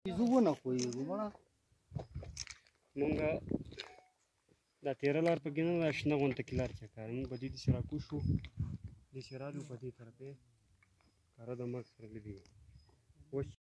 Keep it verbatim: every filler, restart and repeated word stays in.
زونه پوهېږو مړه مونږه دا تیره لار پکې نه ده شنه غونته کې لار چکار مونږ په دې داسې راکوز شو داسې رالو په دې طرف یې کاره د مرګ سره لیدلي اوس